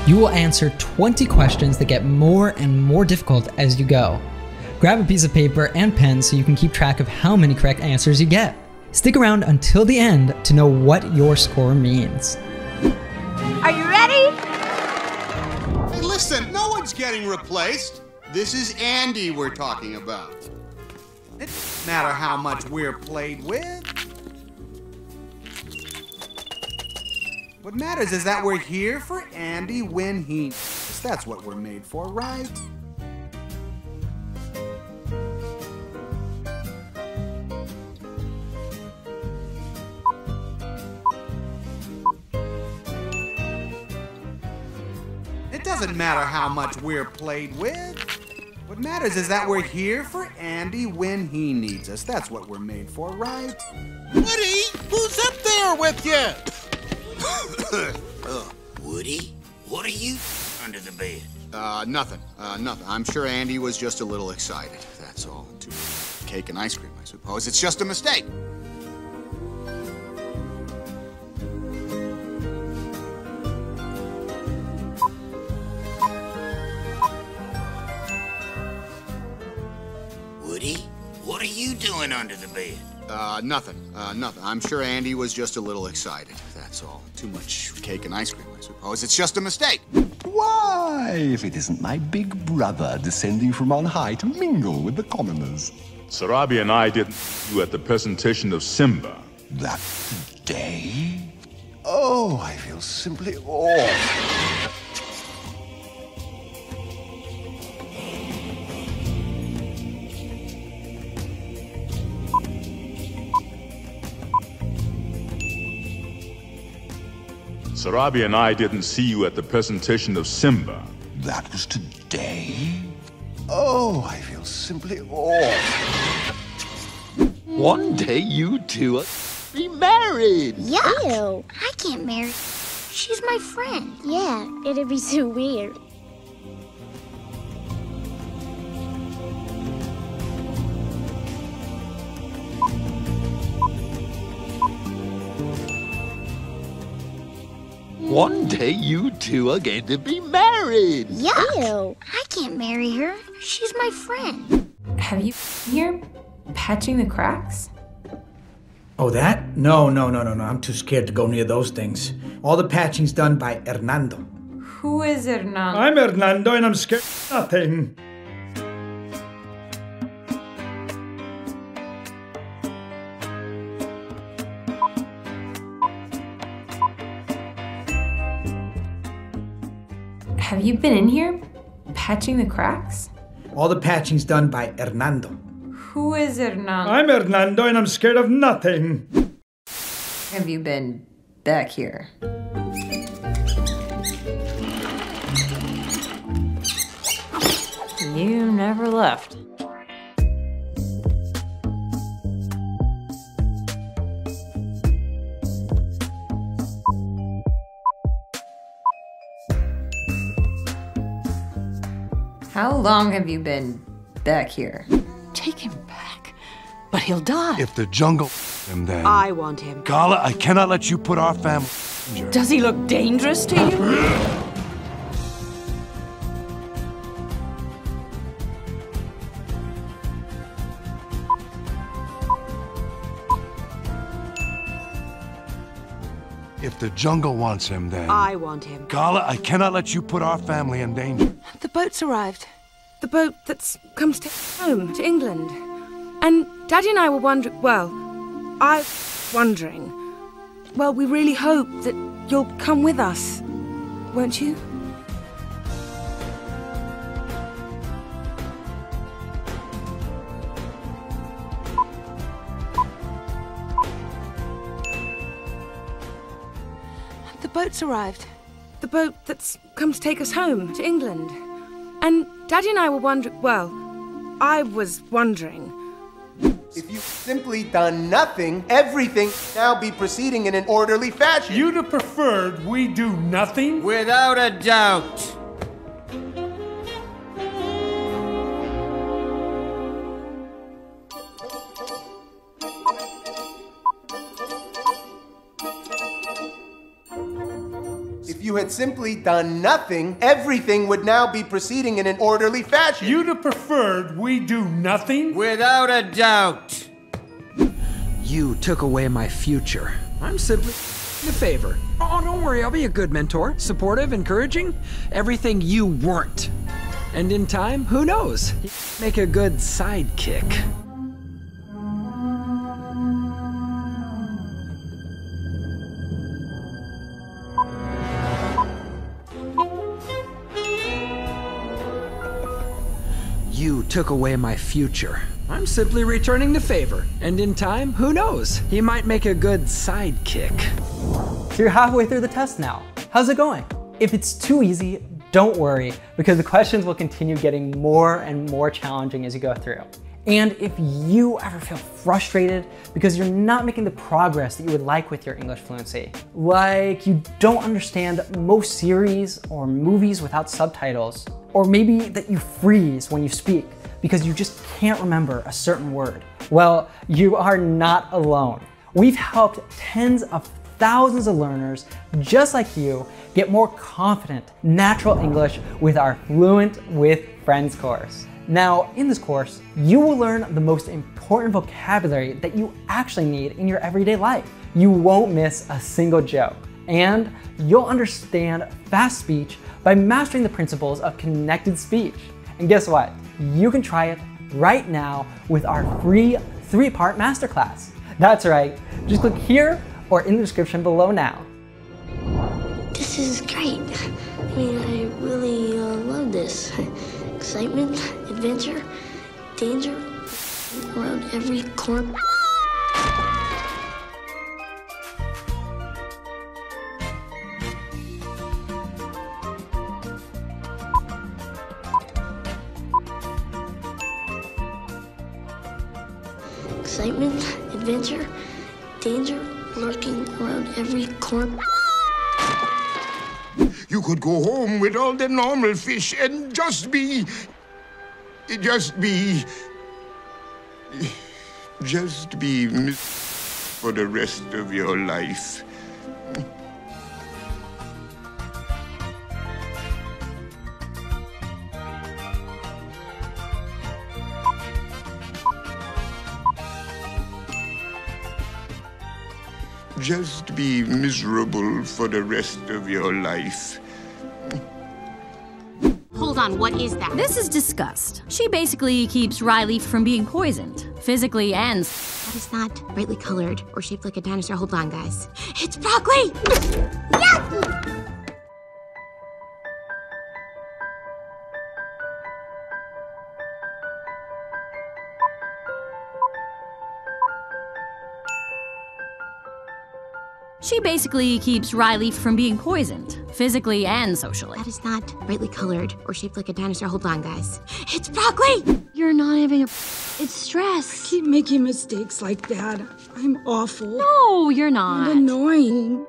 You will answer 20 questions that get more and more difficult as you go. Grab a piece of paper and pen so you can keep track of how many correct answers you get. Stick around until the end to know what your score means. Are you ready? Hey, listen, no one's getting replaced. This is Andy we're talking about. It doesn't matter how much we're played with. What matters is that we're here for Andy when he needs. That's what we're made for, right? It doesn't matter how much we're played with. What matters is that we're here for Andy when he needs us. That's what we're made for, right? Woody, who's up there with you? Woody, what are you under the bed? Nothing. Nothing. I'm sure Andy was just a little excited. That's all. Cake and ice cream, I suppose. It's just a mistake. Woody, what are you doing under the bed? Nothing. Nothing. I'm sure Andy was just a little excited. That's all. Too much cake and ice cream, I suppose. It's just a mistake. Why, if it isn't my big brother descending from on high to mingle with the commoners. Sarabi and I didn't see you at the presentation of Simba. That day? Oh, I feel simply awful. Sarabi and I didn't see you at the presentation of Simba. That was today? Oh, I feel simply awful. One day you two will be married. Yuck! Ew, I can't marry. She's my friend. Yeah, it'd be so weird. One day you two are going to be married. Yuck! Ew, I can't marry her. She's my friend. Have you been here patching the cracks? Oh, that? No. I'm too scared to go near those things. All the patching's done by Hernando. Who is Hernando? I'm Hernando and I'm scared of nothing. Have you been in here patching the cracks? All the patching's done by Hernando. Who is Hernando? I'm Hernando and I'm scared of nothing. Have you been back here? You never left. How long have you been back here? Take him back, but he'll die. If the jungle him then. I want him. Gala, I cannot let you put our family in danger. Does he look dangerous to you? If the jungle wants him then. I want him. Gala, I cannot let you put our family in danger. The boat's arrived. The boat that's come to take us home to England. And Daddy and I were wondering, we really hope that you'll come with us, won't you? The boat's arrived. The boat that's come to take us home to England. And Daddy and I were wondering, I was wondering. If you've simply done nothing, everything now be proceeding in an orderly fashion. You'd have preferred we do nothing? Without a doubt. If you had simply done nothing, everything would now be proceeding in an orderly fashion. You'd have preferred we do nothing? Without a doubt. You took away my future. I'm simply a favor. Oh, don't worry, I'll be a good mentor. Supportive, encouraging, everything you weren't. And in time, who knows? Make a good sidekick. You took away my future. I'm simply returning the favor. And in time, who knows? He might make a good sidekick. So you're halfway through the test now. How's it going? If it's too easy, don't worry, because the questions will continue getting more and more challenging as you go through. And if you ever feel frustrated because you're not making the progress that you would like with your English fluency, like you don't understand most series or movies without subtitles, or maybe that you freeze when you speak because you just can't remember a certain word, well, you are not alone. We've helped tens of thousands of learners just like you get more confident, natural English with our Fluent with Friends course. Now, in this course, you will learn the most important vocabulary that you actually need in your everyday life. You won't miss a single joke, and you'll understand fast speech by mastering the principles of connected speech. And guess what? You can try it right now with our free 3-part masterclass. That's right, just click here or in the description below now. This is great. I mean, I really love this. Excitement, adventure, danger, around every corner. Excitement, adventure, danger, lurking around every corner. You could go home with all the normal fish and just be for the rest of your life. Just be miserable for the rest of your life. Hold on, what is that? This is disgust. She basically keeps Riley from being poisoned, physically and... That is not brightly colored or shaped like a dinosaur. Hold on, guys. It's broccoli! Yucky! She basically keeps Riley from being poisoned, physically and socially. That is not brightly colored or shaped like a dinosaur. Hold on, guys. It's broccoli! You're not having a... It's stress. I keep making mistakes like that. I'm awful. No, you're not. And annoying.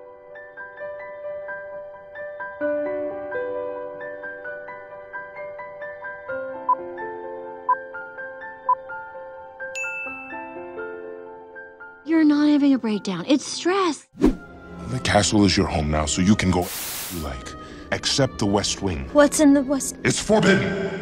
You're not having a breakdown. It's stress. The castle is your home now, so you can go you like. Except the West Wing. What's in the West? It's forbidden!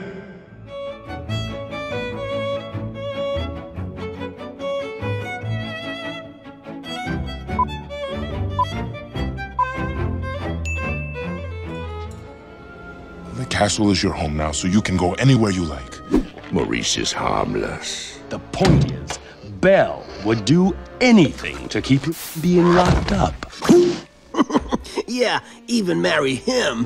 The castle is your home now, so you can go anywhere you like. Maurice is harmless. The point is, Belle would do anything to keep you from being locked up. Yeah, even marry him.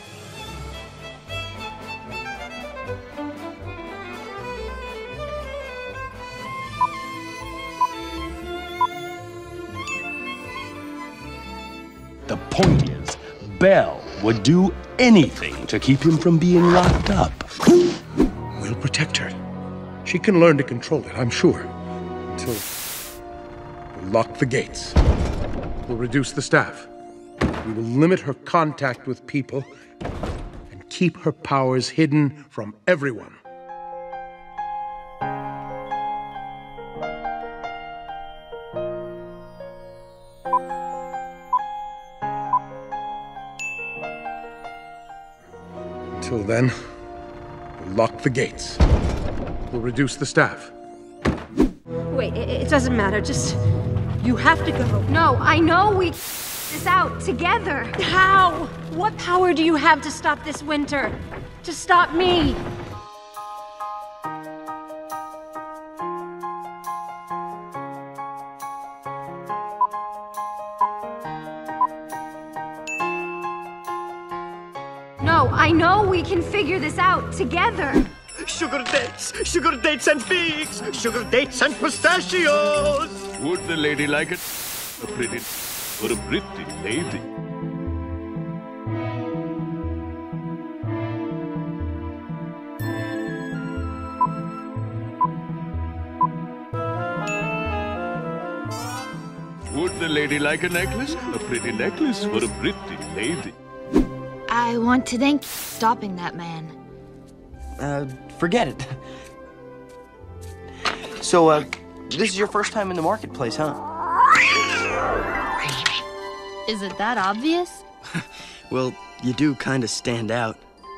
The point is, Belle would do anything to keep him from being locked up. We'll protect her. She can learn to control it, I'm sure. Until we'll lock the gates. We'll reduce the staff. We will limit her contact with people and keep her powers hidden from everyone. Until then, we'll lock the gates. We'll reduce the staff. Wait, it doesn't matter. Just, you have to go. No, I know we this out together. How? What power do you have to stop this winter? To stop me? No, I know we can figure this out together. Sugar dates and figs, sugar dates and pistachios. Would the lady like it? A pretty lady. Would the lady like a necklace? A pretty necklace for a pretty lady. I want to thank you for stopping that man. Forget it. So, this is your first time in the marketplace, huh? Is it that obvious? Well, you do kind of stand out.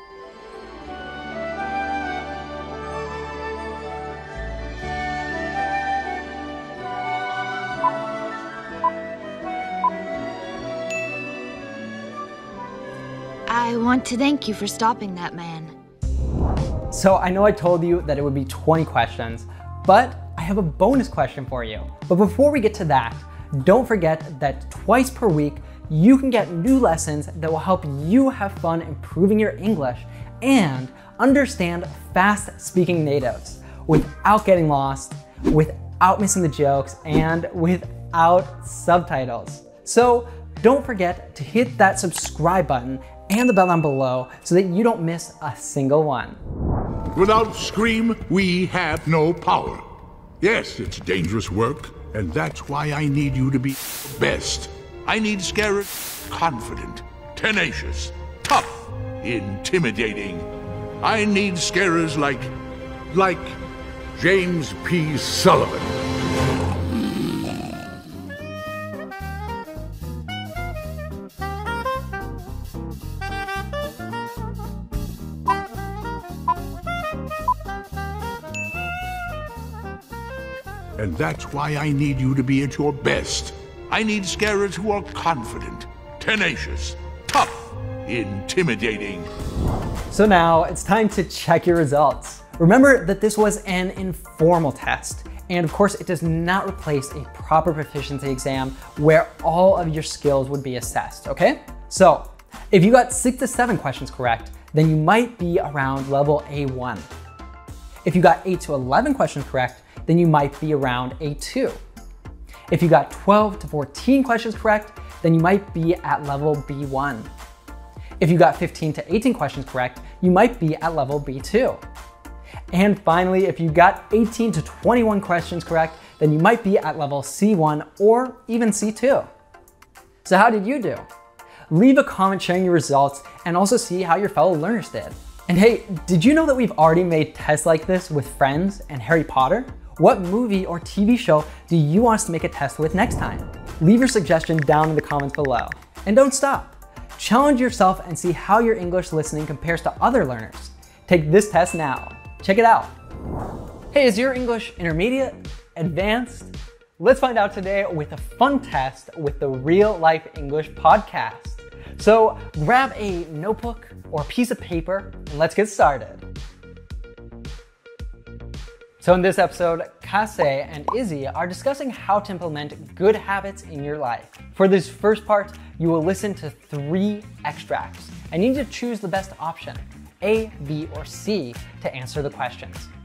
I want to thank you for stopping that man. So I know I told you that it would be 20 questions, but I have a bonus question for you. But before we get to that, don't forget that twice per week, you can get new lessons that will help you have fun improving your English and understand fast-speaking natives without getting lost, without missing the jokes, and without subtitles. So don't forget to hit that subscribe button and the bell down below so that you don't miss a single one. Without Scream, we have no power. Yes, it's dangerous work, and that's why I need you to be best. I need Scarers confident, tenacious, tough, intimidating. I need Scarers like James P. Sullivan. And that's why I need you to be at your best. I need Scarers who are confident, tenacious, tough, intimidating. So now it's time to check your results. Remember that this was an informal test. And of course, it does not replace a proper proficiency exam where all of your skills would be assessed, okay? So if you got 6 to 7 questions correct, then you might be around level A1. If you got 8 to 11 questions correct, then you might be around A2. If you got 12 to 14 questions correct, then you might be at level B1. If you got 15 to 18 questions correct, you might be at level B2. And finally, if you got 18 to 21 questions correct, then you might be at level C1 or even C2. So how did you do? Leave a comment sharing your results and also see how your fellow learners did. And hey, did you know that we've already made tests like this with Friends and Harry Potter? What movie or TV show do you want us to make a test with next time? Leave your suggestion down in the comments below. And don't stop. Challenge yourself and see how your English listening compares to other learners. Take this test now. Check it out. Hey, is your English intermediate? Advanced? Let's find out today with a fun test with the Real Life English podcast. So grab a notebook or a piece of paper and let's get started. So in this episode, Kase and Izzy are discussing how to implement good habits in your life. For this first part, you will listen to 3 extracts and you need to choose the best option, A, B, or C, to answer the questions.